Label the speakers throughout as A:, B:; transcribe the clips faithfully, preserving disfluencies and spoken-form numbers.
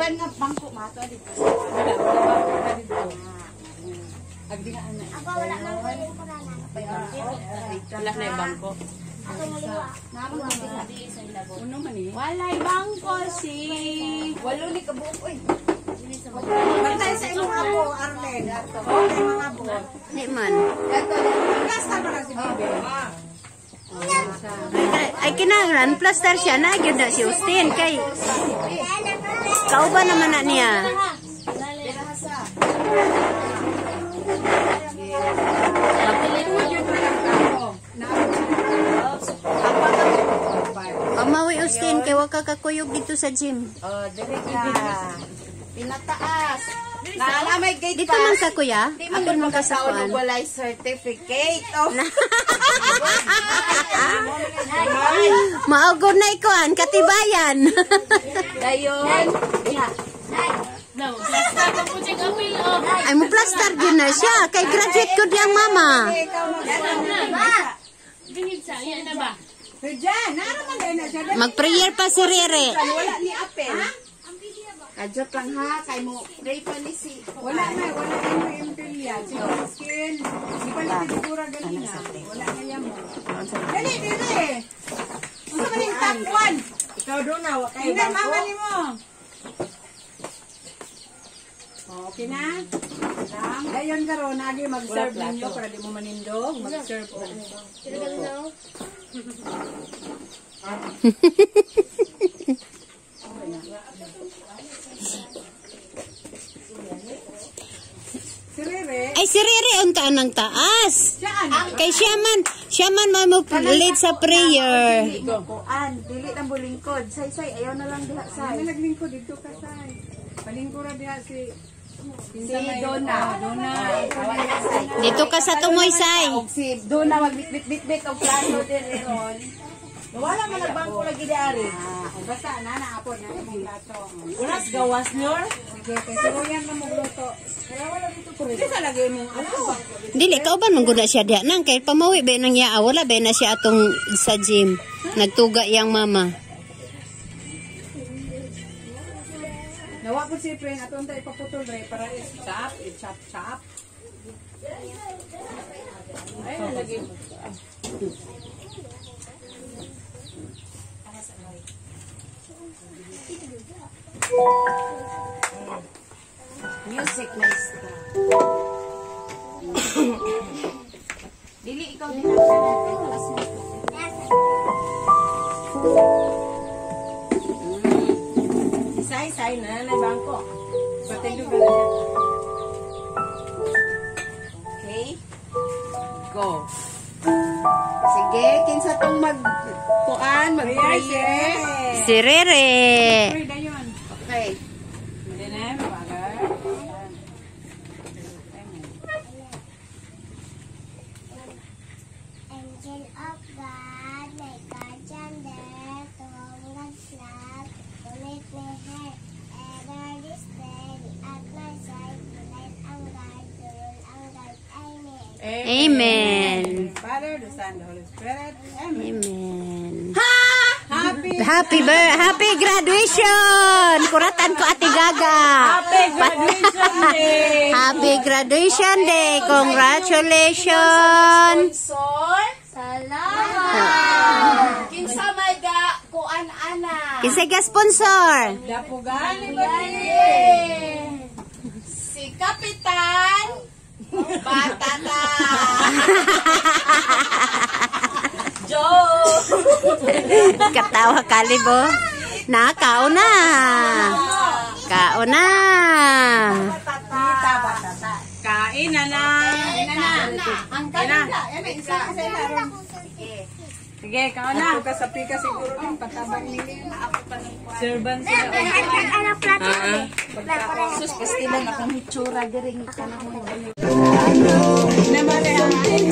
A: kuan nga bangko mato dito. Wala wala dito. Agdi nga ana.
B: Ako wala nang kuan ko na na.
C: Wala na yung bangko.
B: Ako maliwa.
A: Namang di sa ilabo.
C: Uno man eh.
A: Walay bangko si.
C: Walo ni kabuok oy.
A: Bantay sa imong abo Arlen ato. Okay mga abo.
D: Di man.
A: Ato. Last time na si Bibi.
D: Ay kinahanglan plaster siya na gyud na si Austin kay kauban naman na niya. Pamawi Austin kay wa ka kakuyog dito sa gym.
A: Oh, dire ka. Pinataas. Naalamay gate
D: Dito man ka kuya.
A: Di man gud makasaon og walay certificate. Oh.
D: Maugod na ikuan katibayan.
A: Dayon.
C: No, plaster pa po check apil oh.
D: Ay mo plaster gyud na siya kay graduate ko diyang mama.
C: Bingid sa iya na ba?
A: Diyan, naraman din na siya.
D: Mag-prayer pa si Rere.
A: Wala ni Apel. Kajot lang ha, kay mo pray pa ni si. Wala na, wala na mo imperial. Si skin, si pala sigura ganina. Wala na yan mo. Dali, dali. Ano ba yung top one? Ikaw doon na, wakay bangko. Hindi, mamali mo. Okay na? Ngayon karon nagi mag-serve ninyo para di mo manindog. Mag-serve o. Si Rere.
D: Ay si Rere unta nang taas.
A: Saan?
D: Kay siya man, siya man may mo lead sa prayer.
A: An, dili ang bulingkod. Say-say, ayaw na lang diha say. Ano naglingkod dito ka say? Palingkura diha si si Dona. Dona.
D: Dito ka sa tumoy say.
A: Si Dona magbit-bit-bit og plato din ron. Wala man nagbangko lagi diari. Ah, basta na naapod na imong plato.
C: Unas gawas nyor.
A: Sige, kay siruyan na magluto. Kaya wala dito ko. Hindi sa lagi mong ano.
D: Dili kauban man gud na siya diha nang kay pamawi ba nang iya wala ba na siya atong sa gym. Nagtuga yang mama.
A: Nawa po si friend aton ta ipaputol re para i-chop, i-chop chop. Ay, lagi mo. Music master. Dili ikaw din ang say-say na na bangko. Patindog ka na. Okay. Go. Sige, kinsa tong mag kuan, mag-pray.
D: Si Rere.
A: Pray dayon. Okay. Madene, mabagal.
B: Angel of God, my guardian there, to all God's love, to make me happy. Ever this day, at my side, to light and guide, to rule and guide. Amen.
D: Amen.
A: Father, the Son, the Holy Spirit. Amen.
D: Amen.
A: Happy
D: Happy bir- happy graduation. Kuratan ko Ate Gaga.
C: Happy graduation day.
D: Happy graduation day. Congratulations.
A: Sponsor.
B: Salamat!
A: Kinsa may ga kuan ana.
D: Kinsa ga sponsor?
A: Dapugan ni Bati. Si Kapitan Batata. Joe.
D: Katawa kalibo. Na kauna. Kauna.
A: Tita Batata. Kain na na. Kain na na. Ang kain na. Isa sa laron. Sige, kaon na. Ako ka sa pika siguro din patabang nili. Ako pa ng kuan. Servant sila.
B: Ano plato?
A: Sus, pastilan akong hitsura diring ka na mo. Naman ang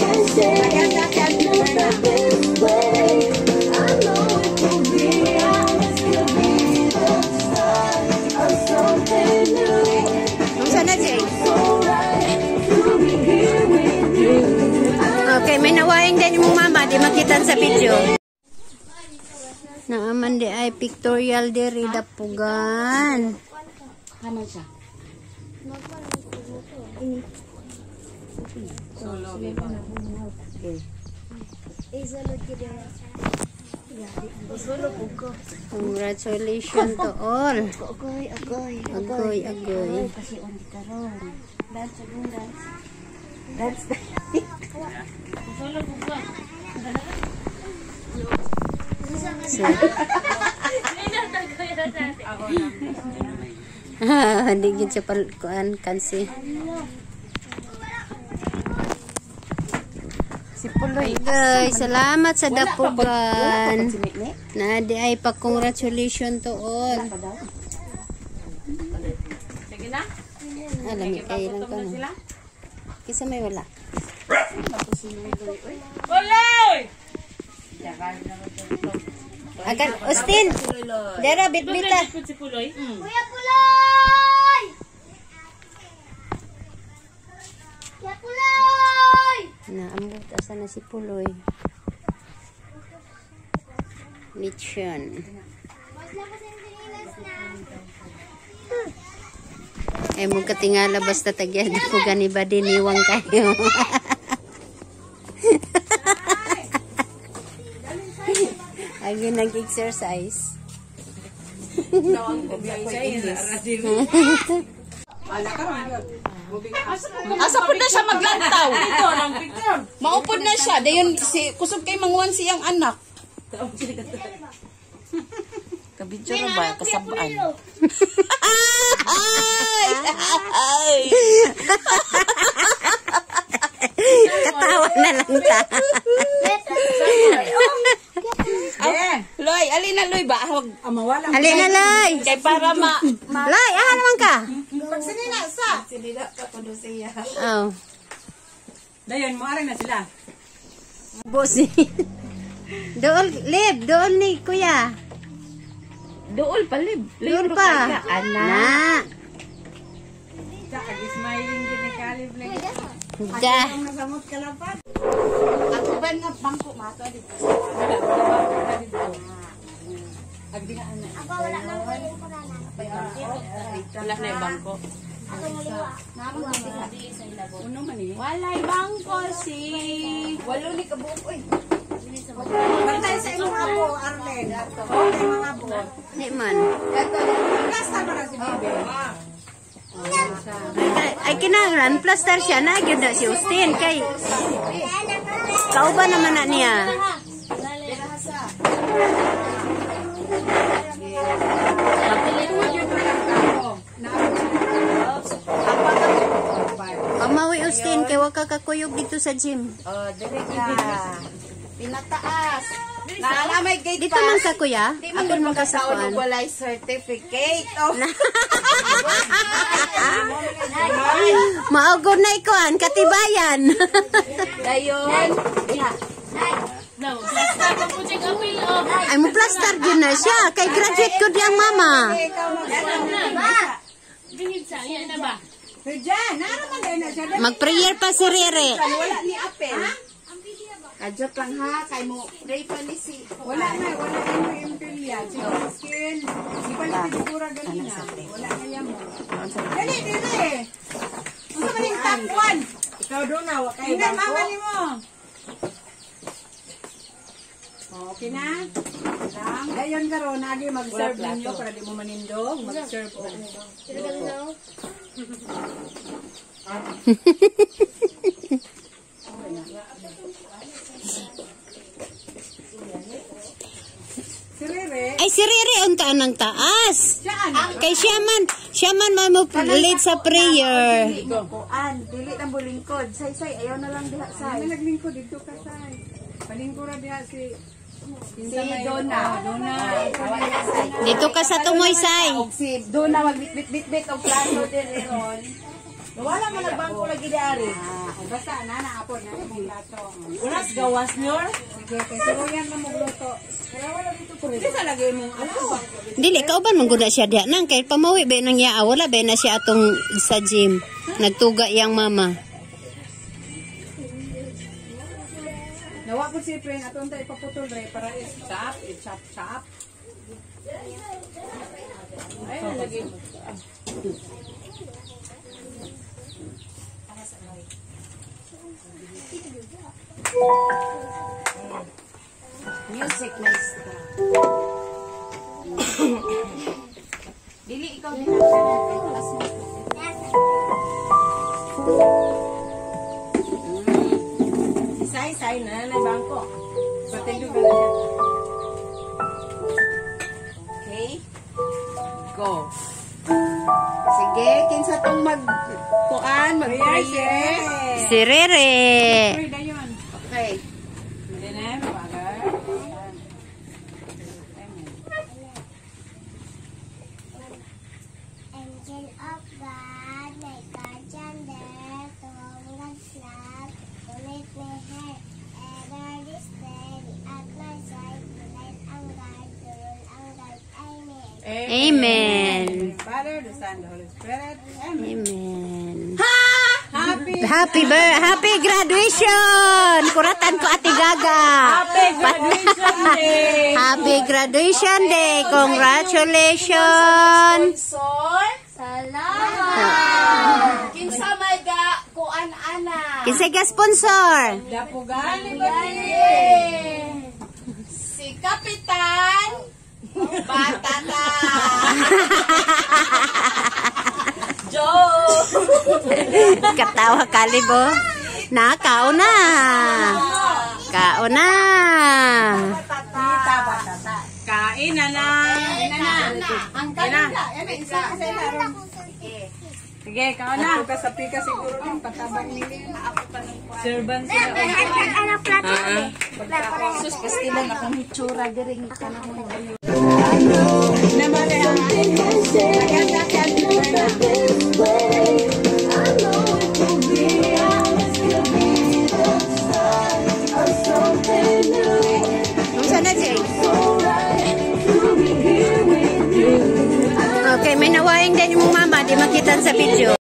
D: okay, may nawaing din yung mama, di makitan sa video. Naaman di ay pictorial diri dapugan.
C: Kaman siya.
A: Solo, beba. Okay.
D: Congratulations to all.
B: Agoy, agoy.
D: Agoy, agoy.
B: Kasi undi karon. Dance, agong dance. Dance.
C: Solo buka.
D: So, hindi gid siya palkuan kansi.
A: Si Puloy.
D: Guys, salamat sa dapugan.
A: Si Mikmi.
D: Na di ay pa congratulations to all.
C: Sige na.
D: Alam mo kay lang ka
C: Sila.
D: no. Kisa may wala.
C: Puloy!
D: Akan Austin. Dara bitbita.
C: Si Puloy.
B: Kuya Puloy! Kuya Puloy!
D: Na ambot asa na si Puloy. Mission.
B: Mas labas ang pinilas na.
D: Eh mo katingala basta tagya di ko gani ba diniwang kayo. Agi nag-exercise.
A: Asa po na siya maglantaw? Ito, lang picture. Maupod na siya. Dayon, si, kusog kay manguan siyang anak. Kabidyo na ba? Kasabaan. Ay! Ay!
D: Katawa na lang ta.
A: Ay, Loy, alin na Loy ba? Huwag amawala.
D: Ali na Loy.
A: Kay para ma...
D: Loy, aha naman ka.
A: Pagsinina sa. Sinila ka po doon siya.
D: Oh.
A: Dayon, mo na sila.
D: Bosi. Dool, lib, dool ni kuya.
A: Dool pa, Lib.
D: Dool pa. Na.
A: Smiling din ni Kalib lagi.
D: Da.
A: Nasamot ka lapat. Ako ba nga bangko mato dito? Wala, wala ba dito? Agdi nga ana.
B: Ako wala nang kuya ko na.
C: Wala na yung bangko.
B: Ako muliwa.
A: Uno man eh.
C: Walay bangko si...
A: Walo ni kabuok oy. Bantay sa imong apo, Arlen. Ato. Okay mga apo.
D: Di man.
A: Ato, kasta ba na si Bibi?
D: Ay, ay kinahanglan plaster siya na gyud na si Austin kay kauban naman na niya. Pamawi Austin kay wa ka kakuyog dito sa gym.
A: Oh, dili ka. Pinataas. Naalamay gate
D: Dito man ka kuya.
A: Di man
D: Apil man ka
A: ka
D: sa
A: sa
D: kuan.
A: walay certificate. Oh.
D: Maugod na ikuan katibayan.
A: Dayon.
C: No, plaster pa po check apil o.
D: Ay mo plaster gyud na siya kay graduate ko diyang mama.
A: Ikaw na.
C: Bingid sa, yan na ba?
A: Diyan, naraman din na siya.
D: Mag-prayer pa si Rere.
A: Wala ni Apel. Kajot lang ha, kay mo pray pa ni si. Wala na, wala na yung impilya. Si skin. Di ba na pinigura ganina? Wala na yan mo. Dali, dali. Ano ba yung top one? Ikaw doon na, wala kayo bangko. Hindi, mama ni mo. Okay na? Lang. Dayon ka ro, nagi mag-serve ninyo para di mo manindog. Mag-serve o. Si Rere,
D: Ay si Rere unta nang taas.
A: saan?
D: Kay siya man, siya man mo lead sa prayer.
A: Kuan, dili ang bulingkod. Say-say, ayaw na lang diha say. May naglingkod dito ka say. Palingkod ra diha si si Dona. Dona.
D: Dito ka sa tumoy say.
A: Og si Dona magbit-bit-bit og plato din ron. Wala man nagbangko lagi di ari. Ah, basta na naapon na imong plato. Ulas gawas nyor. Sige, kay siruyan na mo gluto. Wala wala dito ko. Isa lagi mo ako.
D: Dili kauban man gud na siya diha nang kay pamawi ba nang yaa wala ba na siya atong sa gym. Nagtuga yang mama.
A: Nawa ko si friend aton ta ipaputol re para i-chop, i-chop chop. Ay,
C: lagi.
A: Music master. Dili ikaw din ang classmate mo. Isay-isay na na bangko. Patindo ka lang. Okay. Go. Sige, kinsa tong mag kuan, mag-prayer.
D: Si Rere.
A: Pray na yun. Okay. Amen. Father.
B: Angel of God, my guardian there, to God's love, to make me head, ever this day, at my side, to light and guide, to rule and guide. Amen.
D: Amen.
A: Father, the Son, the Holy Spirit. Amen.
D: Amen.
A: Happy
D: Happy bir- happy graduation. Kuratan ko Ate Gaga.
C: Happy graduation day!
D: Happy graduation day. Congratulations.
A: Sponsor. Salamat. Kinsa may ga kuan ana.
D: Kinsa ga sponsor?
A: Dapugan ni si Kapitan Batata. Joe.
D: Katawa kalibo. Na, kao na. Kao na.
A: Tita Batata. Kain na na. Kain na na. Ang kain na. Yan isa kasi laron. Sige, kao na. Ako ka sa pika siguro ng patabang nili. Ako pa ng kuan. Servant sila.
B: Anak plato.
A: Sus, pastilan akong hitsura diring ka na mo.
D: Sana Jay. Okay, may nawaing din yung mama, di makitan sa video.